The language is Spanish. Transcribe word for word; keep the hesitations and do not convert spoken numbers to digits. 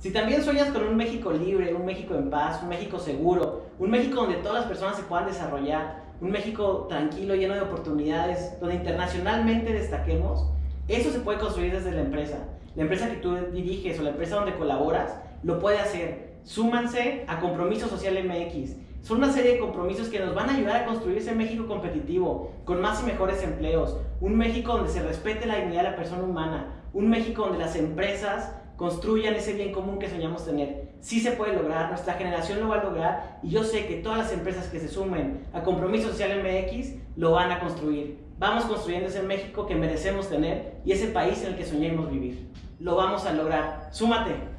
Si también sueñas con un México libre, un México en paz, un México seguro, un México donde todas las personas se puedan desarrollar, un México tranquilo, lleno de oportunidades, donde internacionalmente destaquemos, eso se puede construir desde la empresa. La empresa que tú diriges o la empresa donde colaboras lo puede hacer. Súmanse a Compromiso Social M X. Son una serie de compromisos que nos van a ayudar a construir ese México competitivo, con más y mejores empleos, un México donde se respete la dignidad de la persona humana, un México donde las empresas construyan ese bien común que soñamos tener. Sí se puede lograr, nuestra generación lo va a lograr y yo sé que todas las empresas que se sumen a Compromiso Social M X lo van a construir. Vamos construyendo ese México que merecemos tener y ese país en el que soñemos vivir. Lo vamos a lograr. ¡Súmate!